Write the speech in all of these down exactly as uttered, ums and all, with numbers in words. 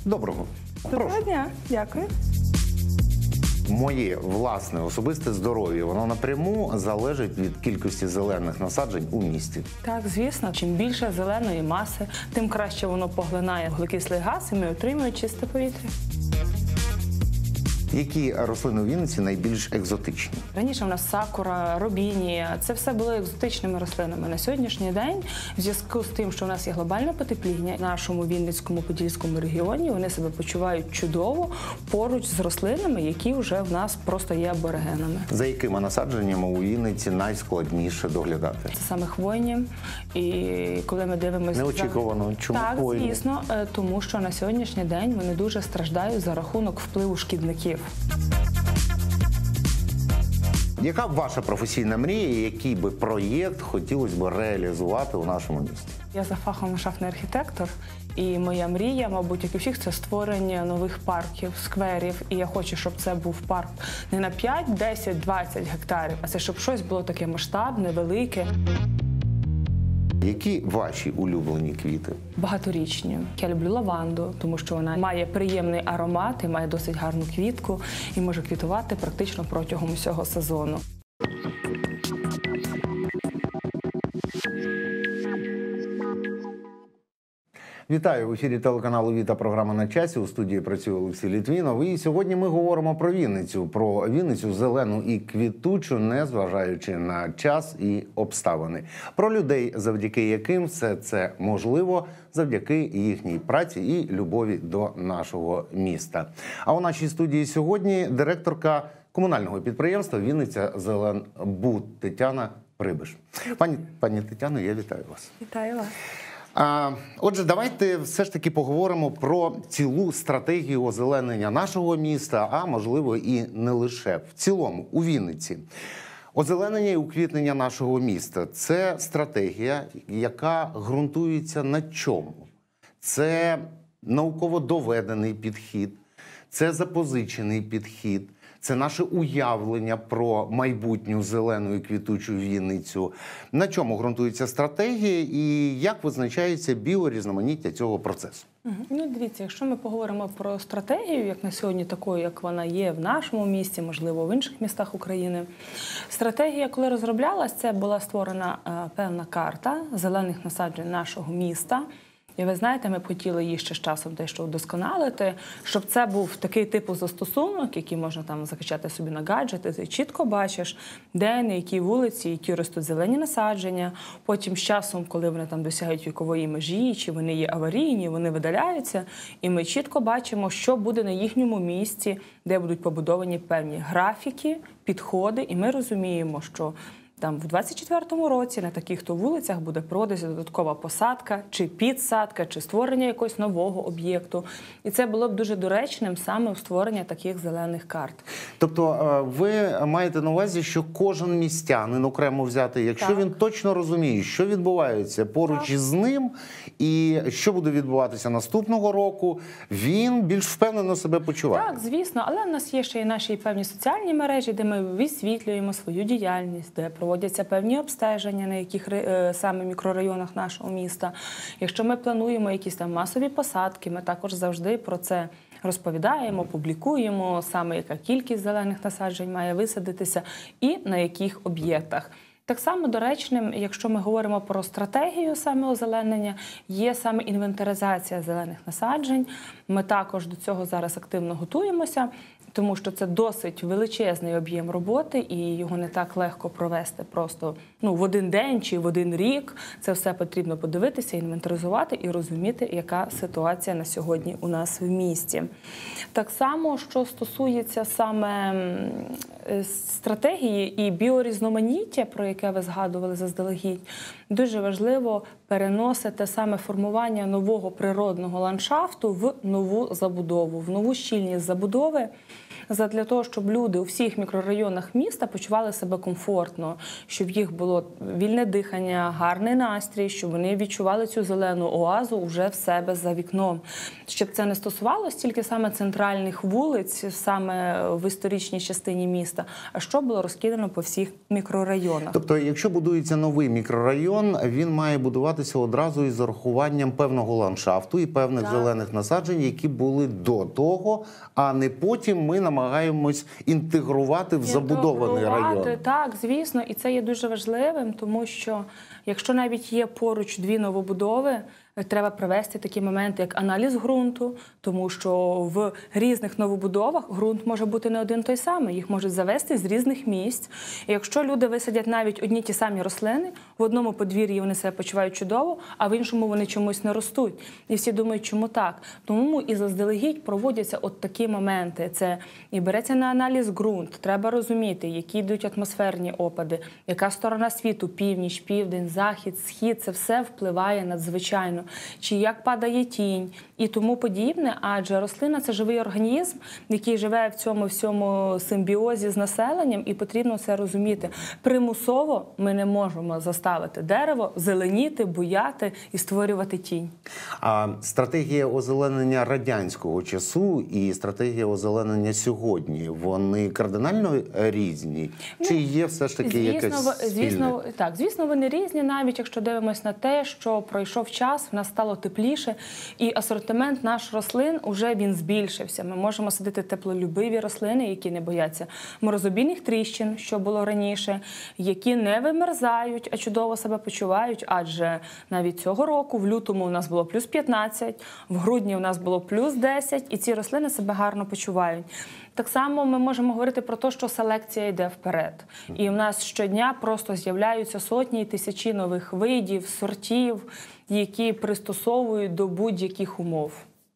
Доброго. Доброго дня, дякую. Моє власне особисте здоров'я, воно напряму залежить від кількості зелених насаджень у місті. Так, звісно, чим більше зеленої маси, тим краще воно поглинає вуглекислий газ і ми отримуємо чисте повітря. Які рослини у Вінниці найбільш екзотичні? Раніше в нас сакура, робінія – це все були екзотичними рослинами. На сьогоднішній день, в зв'язку з тим, що в нас є глобальне потепління, в нашому Вінницькому, Подільському регіоні вони себе почувають чудово поруч з рослинами, які вже в нас просто є аборигенами. За якими насадженнями у Вінниці найскладніше доглядати? Це саме хвойні. І коли ми дивимося... Неочікувано. Чому так, хвойні? звісно, тому що на сьогоднішній день вони дуже страждають за рахунок впливу шкідників. Яка ваша професійна мрія, який би проєкт хотілося б реалізувати у нашому місті? Я за фахом ландшафтний архітектор, і моя мрія, мабуть, як і всіх, це створення нових парків, скверів. І я хочу, щоб це був парк не на п'ять, десять, двадцять гектарів, а це щоб щось було таке масштабне, велике. Які ваші улюблені квіти? Багаторічні. Я люблю лаванду, тому що вона має приємний аромат і має досить гарну квітку і може квітувати практично протягом усього сезону. Вітаю! В ефірі телеканалу «Віта» програма «На часі». У студії працює Олексій Літвінов. І сьогодні ми говоримо про Вінницю. Про Вінницю зелену і квітучу, незважаючи на час і обставини. Про людей, завдяки яким все це можливо, завдяки їхній праці і любові до нашого міста. А у нашій студії сьогодні директорка комунального підприємства «Вінниця Зеленбуд» Тетяна Прибиш. Пані, пані Тетяно, я вітаю вас. Вітаю вас. А, отже, давайте все ж таки поговоримо про цілу стратегію озеленення нашого міста, а можливо і не лише. В цілому, у Вінниці. Озеленення і уквітнення нашого міста – це стратегія, яка ґрунтується на чому? Це науково доведений підхід, це запозичений підхід, це наше уявлення про майбутню зелену і квітучу Вінницю. На чому ґрунтується стратегія і як визначається біорізноманіття цього процесу? Ну, дивіться, якщо ми поговоримо про стратегію, як на сьогодні такою, як вона є в нашому місті, можливо, в інших містах України. Стратегія, коли розроблялась, це була створена е, певна карта зелених насаджень нашого міста. І ви знаєте, ми б хотіли її ще з часом дещо удосконалити, щоб це був такий типу застосунок, який можна там закачати собі на гаджети, ти чітко бачиш, де, на якій вулиці, які ростуть зелені насадження. Потім з часом, коли вони там досягають вікової межі, чи вони є аварійні, вони видаляються, і ми чітко бачимо, що буде на їхньому місці, де будуть побудовані певні графіки, підходи, і ми розуміємо, що там в двадцять четвертому році на таких-то вулицях буде проводитися додаткова посадка, чи підсадка, чи створення якогось нового об'єкту. І це було б дуже доречним саме в створення таких зелених карт. Тобто ви маєте на увазі, що кожен містянин окремо взяти, якщо так. він точно розуміє, що відбувається поруч так. із ним, і що буде відбуватися наступного року, він більш впевнено себе почуває. Так, звісно, але в нас є ще і наші певні соціальні мережі, де ми висвітлюємо свою діяльність, де проводяться певні обстеження, на яких саме мікрорайонах нашого міста. Якщо ми плануємо якісь там масові посадки, ми також завжди про це розповідаємо, публікуємо, саме яка кількість зелених насаджень має висадитися і на яких об'єктах. Так само доречним, якщо ми говоримо про стратегію саме озеленення, є саме інвентаризація зелених насаджень. Ми також до цього зараз активно готуємося, тому що це досить величезний об'єм роботи і його не так легко провести просто ну, в один день чи в один рік. Це все потрібно подивитися, інвентаризувати і розуміти, яка ситуація на сьогодні у нас в місті. Так само, що стосується саме стратегії і біорізноманіття, про яке ви згадували заздалегідь, дуже важливо переносити саме формування нового природного ландшафту в нову забудову, в нову щільність забудови, задля того, щоб люди у всіх мікрорайонах міста почували себе комфортно, щоб в їх було вільне дихання, гарний настрій, щоб вони відчували цю зелену оазу вже в себе за вікном. Щоб це не стосувалося тільки саме центральних вулиць, саме в історичній частині міста, а що було розкидано по всіх мікрорайонах. Тобто, якщо будується новий мікрорайон, він має будуватися будуватися одразу із урахуванням певного ландшафту і певних Так. зелених насаджень, які були до того, а не потім ми намагаємось інтегрувати в забудований Інтегрувати, район. Так, звісно, і це є дуже важливим, тому що якщо навіть є поруч дві новобудови, треба провести такі моменти, як аналіз ґрунту, тому що в різних новобудовах ґрунт може бути не один той самий, їх можуть завести з різних місць. І якщо люди висадять навіть одні ті самі рослини, в одному подвір'ї вони себе почувають чудово, а в іншому вони чомусь не ростуть. І всі думають, чому так? Тому і заздалегідь проводяться от такі моменти. Це і береться на аналіз ґрунт, треба розуміти, які йдуть атмосферні опади, яка сторона світу, північ, південь, захід, схід, це все впливає надзвичайно. Чи як падає тінь і тому подібне, адже рослина – це живий організм, який живе в цьому всьому симбіозі з населенням, і потрібно це розуміти. Примусово ми не можемо заставити дерево зеленіти, буяти і створювати тінь. А стратегія озеленення радянського часу і стратегія озеленення сьогодні, вони кардинально різні? Чи Ну, є все ж таки звісно, якесь ви- спільне? звісно, так, звісно, вони різні, навіть якщо дивимося на те, що пройшов час, в нас стало тепліше, і асортимент наш рослин уже він збільшився. Ми можемо садити теплолюбиві рослини, які не бояться морозобійних тріщин, що було раніше, які не вимерзають, а чудово себе почувають, адже навіть цього року, в лютому у нас було плюс п'ятнадцять, в грудні у нас було плюс десять, і ці рослини себе гарно почувають. Так само ми можемо говорити про те, що селекція йде вперед. І в нас щодня просто з'являються сотні і тисячі нових видів, сортів, які пристосовують до будь-яких умов.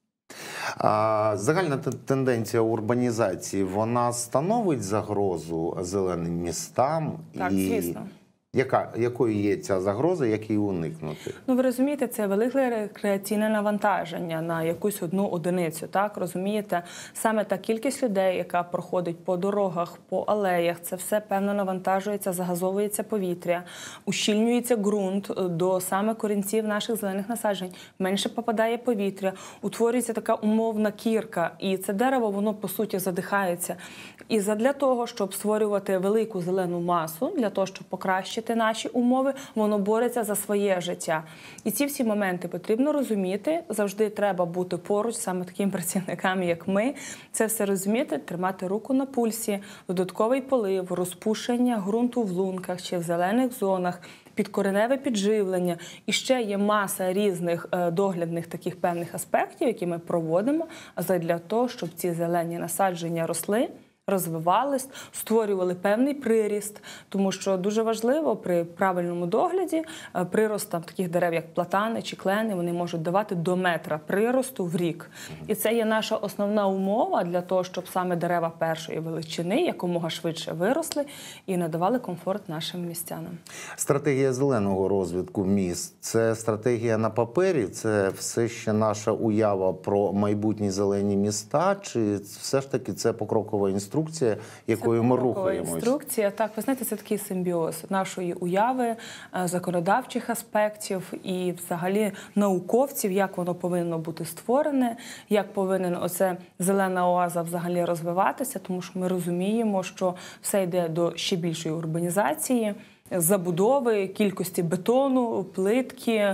А загальна т- тенденція урбанізації, вона становить загрозу зеленим містам? Так, звісно. Яка, якою є ця загроза, як її уникнути? Ну, ви розумієте, це велике рекреаційне навантаження на якусь одну одиницю, так? Розумієте? Саме та кількість людей, яка проходить по дорогах, по алеях, це все певно навантажується, загазовується повітря, ущільнюється ґрунт до саме корінців наших зелених насаджень, менше попадає повітря, утворюється така умовна кірка, і це дерево, воно, по суті, задихається. І задля того, щоб створювати велику зелену масу, для того, щоб покращити наші умови, воно бореться за своє життя. І ці всі моменти потрібно розуміти, завжди треба бути поруч саме такими працівниками, як ми. Це все розуміти, тримати руку на пульсі, додатковий полив, розпушення ґрунту в лунках чи в зелених зонах, підкореневе підживлення. І ще є маса різних е, доглядних таких певних аспектів, які ми проводимо, для того, щоб ці зелені насадження росли, розвивались, створювали певний приріст, тому що дуже важливо при правильному догляді е, прирост там, таких дерев, як платани чи клени, вони можуть давати до метра приросту в рік. І це є наша основна умова для того, щоб саме дерева першої величини якомога швидше виросли і надавали комфорт нашим містянам. Стратегія зеленого розвитку міст – це стратегія на папері? Це все ще наша уява про майбутні зелені міста? Чи все ж таки це покрокова інструкція, якою ми рухаємось? Інструкція, так, ви знаєте, це такий симбіоз нашої уяви, е, законодавчих аспектів і взагалі науковців, як воно повинно бути створене, як повинен оце зелена оаза взагалі розвиватися, тому що ми розуміємо, що все йде до ще більшої урбанізації, забудови, кількості бетону, плитки, е,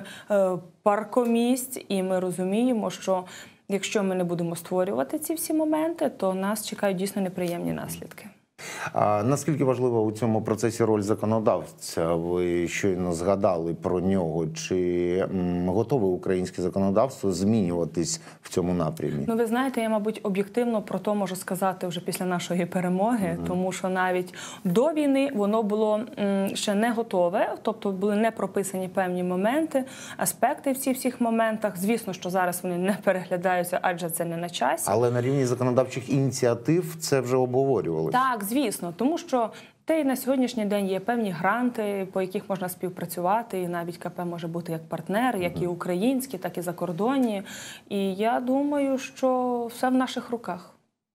паркомісць, і ми розуміємо, що якщо ми не будемо створювати ці всі моменти, то нас чекають дійсно неприємні наслідки. А наскільки важлива у цьому процесі роль законодавця? Ви щойно згадали про нього. Чи м, готове українське законодавство змінюватись в цьому напрямі? Ну, ви знаєте, я, мабуть, об'єктивно про то можу сказати вже після нашої перемоги, mm-hmm. тому що навіть до війни воно було м, ще не готове, тобто були не прописані певні моменти, аспекти в цих всіх моментах. Звісно, що зараз вони не переглядаються, адже це не на часі. Але на рівні законодавчих ініціатив це вже обговорювалося. Так, звісно, тому що те й на сьогоднішній день є певні гранти, по яких можна співпрацювати, і навіть КП може бути як партнер, як і українські, так і закордонні. І я думаю, що все в наших руках.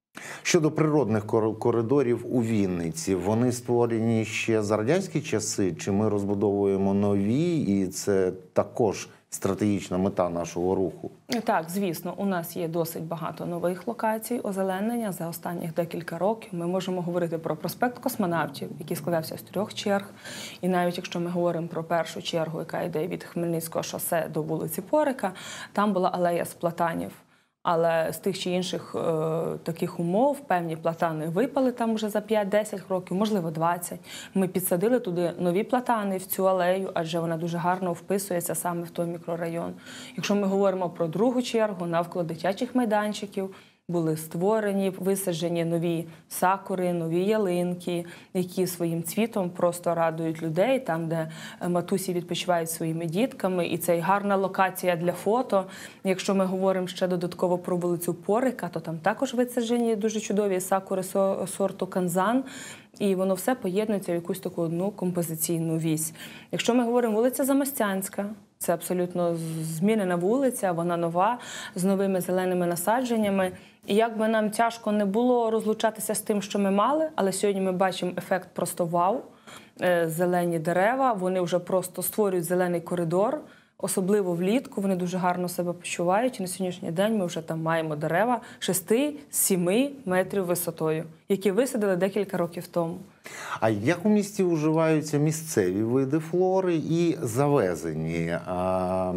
Щодо природних коридорів у Вінниці, вони створені ще за радянські часи, чи ми розбудовуємо нові, і це також стратегічна мета нашого руху? Так, звісно, у нас є досить багато нових локацій озеленення за останніх декілька років. Ми можемо говорити про проспект Космонавтів, який складався з трьох черг. І навіть якщо ми говоримо про першу чергу, яка йде від Хмельницького шосе до вулиці Порика, там була алея з платанів. Але з тих чи інших е, таких умов певні платани випали там вже за п'ять-десять років, можливо двадцять. Ми підсадили туди нові платани в цю алею, адже вона дуже гарно вписується саме в той мікрорайон. Якщо ми говоримо про другу чергу, навколо дитячих майданчиків, були створені, висаджені нові сакури, нові ялинки, які своїм цвітом просто радують людей, там, де матусі відпочивають своїми дітками. І це гарна локація для фото. Якщо ми говоримо ще додатково про вулицю Порика, то там також висаджені дуже чудові сакури сорту канзан. І воно все поєднується в якусь таку одну композиційну вісь. Якщо ми говоримо вулиця Замостянська, це абсолютно змінена вулиця, вона нова, з новими зеленими насадженнями. І як би нам тяжко не було розлучатися з тим, що ми мали, але сьогодні ми бачимо ефект просто вау. Зелені дерева, вони вже просто створюють зелений коридор, особливо влітку, вони дуже гарно себе почувають. І на сьогоднішній день ми вже там маємо дерева шести-сіми метрів висотою, які висадили декілька років тому. А як у місті вживаються місцеві види флори і завезені? А,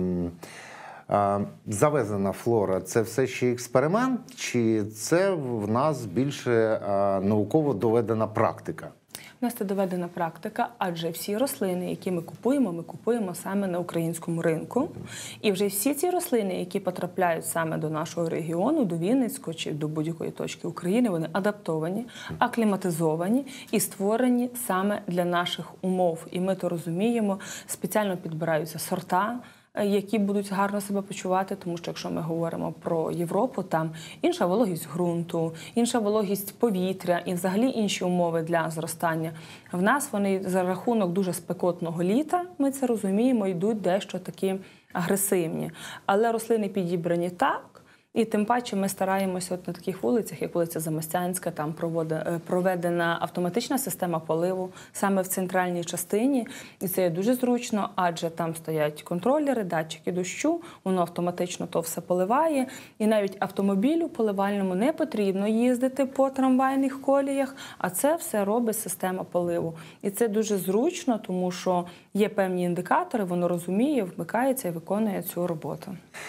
а, завезена флора – це все ще експеримент, чи це в нас більше а, науково доведена практика? У нас це доведена практика, адже всі рослини, які ми купуємо, ми купуємо саме на українському ринку. І вже всі ці рослини, які потрапляють саме до нашого регіону, до Вінницького чи до будь-якої точки України, вони адаптовані, акліматизовані і створені саме для наших умов. І ми то розуміємо, спеціально підбираються сорта, які будуть гарно себе почувати, тому що якщо ми говоримо про Європу, там інша вологість ґрунту, інша вологість повітря і взагалі інші умови для зростання. В нас вони за рахунок дуже спекотного літа, ми це розуміємо, йдуть дещо такі агресивні. Але рослини підібрані так, і тим паче ми стараємося от на таких вулицях, як вулиця Замостянська, там проведена автоматична система поливу саме в центральній частині. І це є дуже зручно, адже там стоять контролери, датчики дощу, воно автоматично то все поливає. І навіть автомобілю поливальному не потрібно їздити по трамвайних коліях, а це все робить система поливу. І це дуже зручно, тому що є певні індикатори, воно розуміє, вмикається і виконує цю роботу.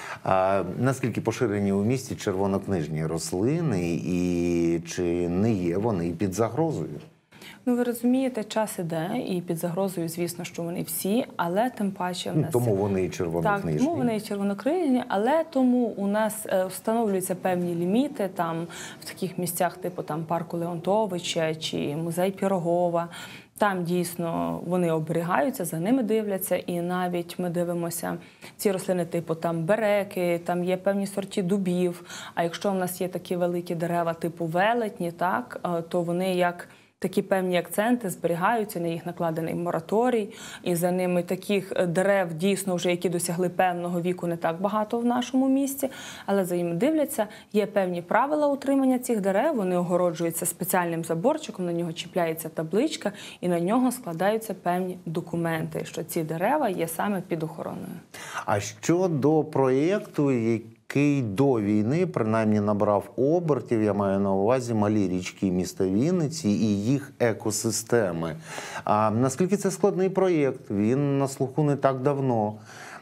А наскільки поширені у місті червонокнижні рослини і чи не є вони під загрозою? Ну, ви розумієте, час іде, і під загрозою, звісно, що вони всі, але тим паче в нас... Тому вони і червонокнижні. Так, тому вони і червонокнижні, але тому у нас встановлюються певні ліміти, там, в таких місцях, типу там, парку Леонтовича чи музей Пірогова. Там дійсно вони оберігаються, за ними дивляться, і навіть ми дивимося ці рослини типу там береки, там є певні сорти дубів. А якщо в нас є такі великі дерева типу велетні, так, то вони як такі певні акценти зберігаються, на їх накладений мораторій, і за ними таких дерев дійсно вже, які досягли певного віку, не так багато в нашому місті, але за ними дивляться, є певні правила утримання цих дерев, вони огороджуються спеціальним заборчиком, на нього чіпляється табличка, і на нього складаються певні документи, що ці дерева є саме під охороною. А щодо проєкту, який який до війни, принаймні, набрав обертів, я маю на увазі малі річки міста Вінниці і їх екосистеми. А наскільки це складний проєкт? Він на слуху не так давно.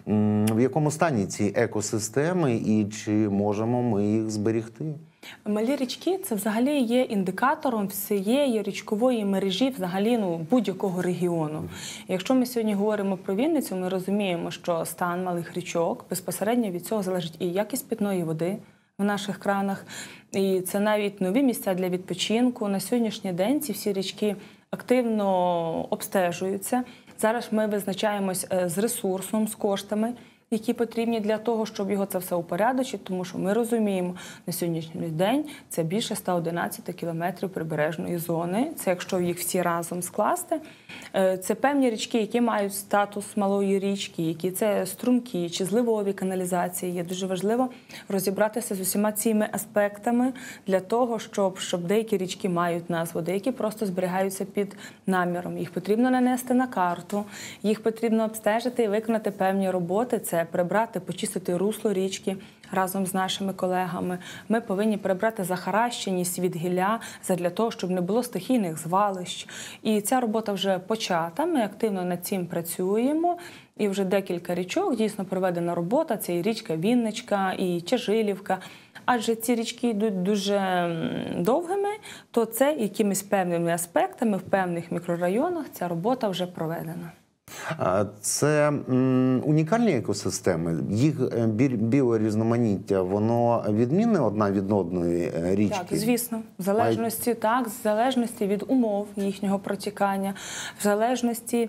В якому стані ці екосистеми і чи можемо ми їх зберегти? Малі річки – це взагалі є індикатором всієї річкової мережі взагалі ну, будь-якого регіону. Якщо ми сьогодні говоримо про Вінницю, ми розуміємо, що стан малих річок безпосередньо від цього залежить і якість питної води в наших кранах, і це навіть нові місця для відпочинку. На сьогоднішній день ці всі річки активно обстежуються. Зараз ми визначаємось з ресурсом, з коштами, які потрібні для того, щоб його це все упорядочити, тому що ми розуміємо, на сьогоднішній день це більше ста одинадцяти кілометрів прибережної зони. Це якщо їх всі разом скласти. Це певні річки, які мають статус малої річки, які це струмки чи зливові каналізації. Є дуже важливо розібратися з усіма цими аспектами для того, щоб, щоб деякі річки мають назву, деякі просто зберігаються під наміром. Їх потрібно нанести на карту, їх потрібно обстежити і виконати певні роботи. Це це прибрати, почистити русло річки разом з нашими колегами. Ми повинні прибрати захаращеність від гілля задля того, щоб не було стихійних звалищ. І ця робота вже почата, ми активно над цим працюємо. І вже декілька річок дійсно проведена робота, це і річка Вінничка, і Чажилівка. Адже ці річки йдуть дуже довгими, то це якимись певними аспектами в певних мікрорайонах ця робота вже проведена. Це м, унікальні екосистеми, їх біорізноманіття, воно відмінне одна від одної річки? Так, звісно. В залежності, так, в залежності від умов їхнього протікання, в залежності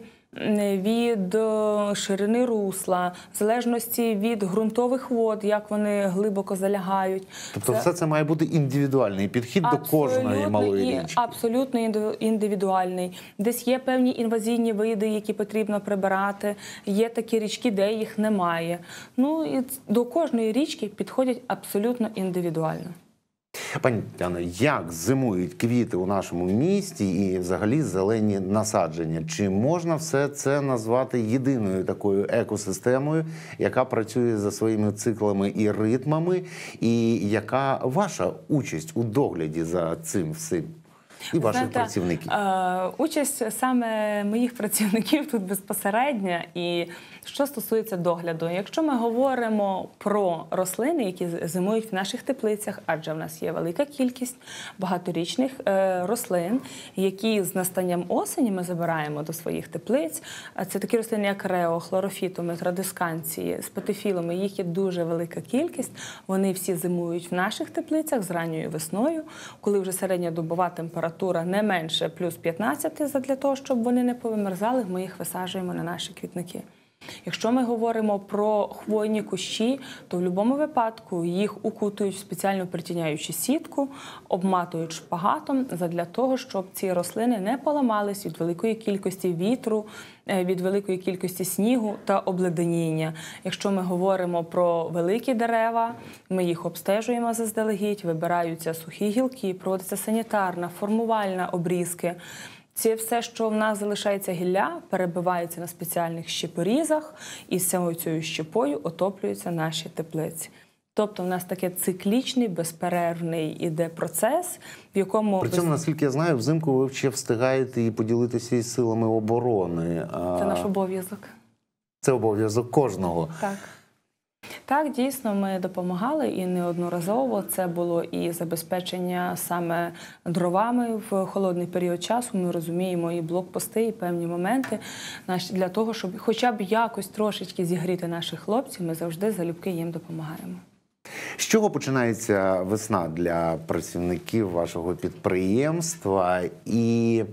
від ширини русла, в залежності від ґрунтових вод, як вони глибоко залягають. Тобто це... все це має бути індивідуальний підхід до кожної малої річки? Абсолютно індивідуальний. Десь є певні інвазійні види, які потрібно прибирати, є такі річки, де їх немає. Ну, і до кожної річки підходять абсолютно індивідуально. Пані Тетяно, як зимують квіти у нашому місті і взагалі зелені насадження? Чи можна все це назвати єдиною такою екосистемою, яка працює за своїми циклами і ритмами? І яка ваша участь у догляді за цим всім? І ваших Знаєте, працівників? Е, участь саме моїх працівників тут безпосередня. І що стосується догляду, якщо ми говоримо про рослини, які зимують в наших теплицях, адже в нас є велика кількість багаторічних е, рослин, які з настанням осені ми забираємо до своїх теплиць. Це такі рослини, як рео, хлорофітуми, традисканції, спатифілуми. Їх є дуже велика кількість. Вони всі зимують в наших теплицях з ранньою весною, коли вже середньодобова температура не менше плюс п'ятнадцять, для того, щоб вони не повимерзали, ми їх висаджуємо на наші квітники. Якщо ми говоримо про хвойні кущі, то в будь-якому випадку їх укутують в спеціальну притіняючу сітку, обматують шпагатом задля того, щоб ці рослини не поламались від великої кількості вітру, від великої кількості снігу та обледеніння. Якщо ми говоримо про великі дерева, ми їх обстежуємо заздалегідь, вибираються сухі гілки, проводиться санітарна, формувальна обрізки. Це все, що в нас залишається гілля, перебивається на спеціальних щепорізах, і з цією щепою отоплюються наші теплиці. Тобто в нас таке циклічний, безперервний іде процес, в якому... При цьому, наскільки я знаю, взимку ви ще встигаєте і поділитися із силами оборони. Це наш обов'язок. Це обов'язок кожного. Так. Так, дійсно, ми допомагали і неодноразово. Це було і забезпечення саме дровами в холодний період часу. Ми розуміємо і блокпости, і певні моменти. Для того, щоб хоча б якось трошечки зігріти наших хлопців, ми завжди залюбки їм допомагаємо. З чого починається весна для працівників вашого підприємства? І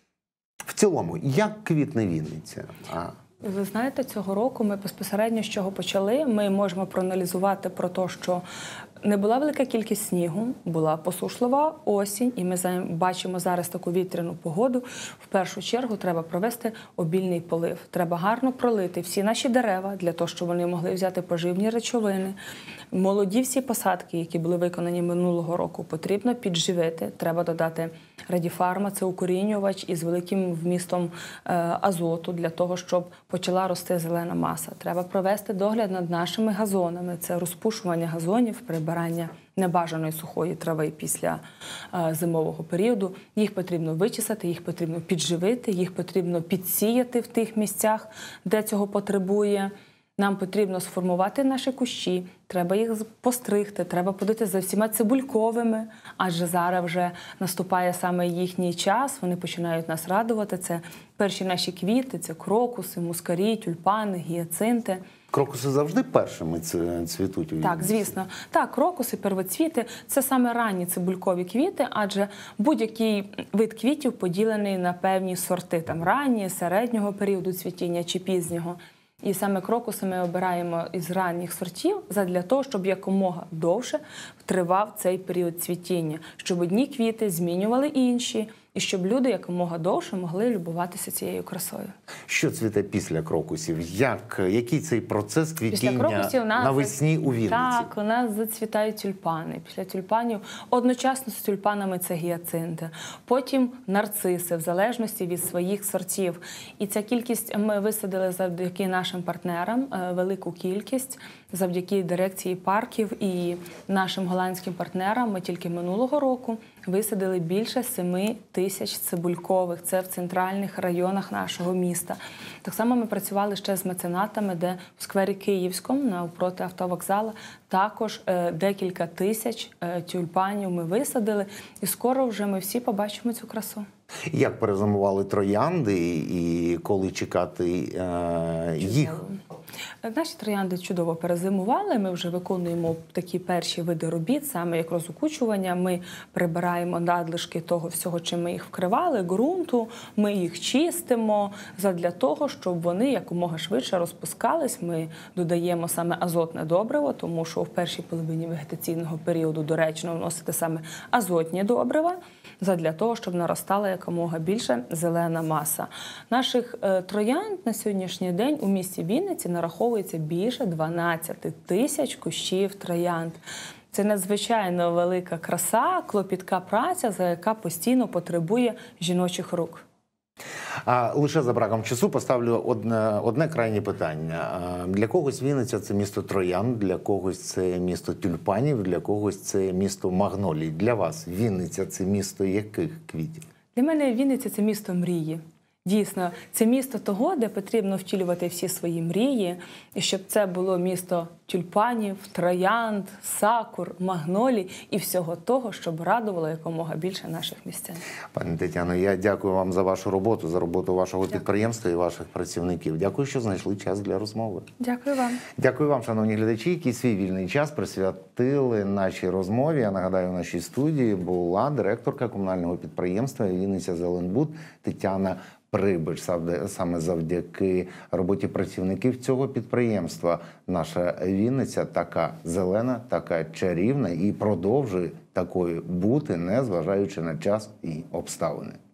в цілому, як квітне Вінниця? Ви знаєте, цього року ми безпосередньо з чого почали. Ми можемо проаналізувати про те, що не була велика кількість снігу, була посушлива осінь, і ми бачимо зараз таку вітряну погоду. В першу чергу треба провести обільний полив. Треба гарно пролити всі наші дерева, для того, щоб вони могли взяти поживні речовини. Молоді всі посадки, які були виконані минулого року, потрібно підживити. Треба додати радіфарма, це укорінювач із великим вмістом азоту, для того, щоб почала рости зелена маса. Треба провести догляд над нашими газонами. Це розпушування газонів, прибирання небажаної сухої трави після зимового періоду. Їх потрібно вичесати, їх потрібно підживити, їх потрібно підсіяти в тих місцях, де цього потребує. Нам потрібно сформувати наші кущі, треба їх постригти, треба подати за всіма цибульковими, адже зараз вже наступає саме їхній час, вони починають нас радувати. Це перші наші квіти, це крокуси, мускарі, тюльпани, гіацинти. Крокуси завжди першими цвітуть? Так, звісно. Так, крокуси, первоцвіти – це саме ранні цибулькові квіти, адже будь-який вид квітів поділений на певні сорти, там ранні, середнього періоду цвітіння чи пізнього. І саме крокуси ми обираємо із ранніх сортів задля того, щоб якомога довше тривав цей період цвітіння, щоб одні квіти змінювали інші, і щоб люди якомога довше могли любуватися цією красою. Що цвіте після крокусів? Як, який цей процес квітіння навесні у Вінниці? Так, у нас зацвітають тюльпани. Після тюльпанів одночасно з тюльпанами це гіацинти. Потім нарциси, в залежності від своїх сортів. І ця кількість ми висадили завдяки нашим партнерам, велику кількість, завдяки дирекції парків і нашим голландським партнерам. Ми тільки минулого року висадили більше семи тисяч цибулькових. Це в центральних районах нашого міста. Так само ми працювали ще з меценатами, де в сквері Київському, навпроти автовокзалу, також е, декілька тисяч е, тюльпанів ми висадили. І скоро вже ми всі побачимо цю красу. Як перезимували троянди і коли чекати е, їх? Наші троянди чудово перезимували. Ми вже виконуємо такі перші види робіт, саме як розокучування. Ми прибираємо надлишки того всього, чим ми їх вкривали, ґрунту. Ми їх чистимо задля того, щоб вони якомога швидше розпускались. Ми додаємо саме азотне добриво, тому що в першій половині вегетаційного періоду доречно вносити саме азотні добрива, задля того, щоб наростала якомога більше зелена маса. Наших е, троянд на сьогоднішній день у місті Вінниці нараховується більше дванадцяти тисяч кущів троянд. Це надзвичайно велика краса, клопітка праця, за яка постійно потребує жіночих рук. А лише за браком часу поставлю одне, одне крайнє питання. Для когось Вінниця – це місто троянд, для когось це місто тюльпанів, для когось це місто магнолій. Для вас Вінниця – це місто яких квітів? Для мене Вінниця – це місто мрії. Дійсно, це місто того, де потрібно втілювати всі свої мрії, і щоб це було місто тюльпанів, троянд, сакур, магнолій і всього того, щоб радувало якомога більше наших містян. Пані Тетяно, я дякую вам за вашу роботу, за роботу вашого дякую. підприємства і ваших працівників. Дякую, що знайшли час для розмови. Дякую вам. Дякую вам, шановні глядачі, які свій вільний час присвятили нашій розмові. Я нагадаю, в нашій студії була директорка комунального підприємства «Вінниця Зеленбуд» Тетяна Прибич. Саме завдяки роботі працівників цього підприємства наша Вінниця така зелена, така чарівна і продовжує такою бути, незважаючи на час і обставини.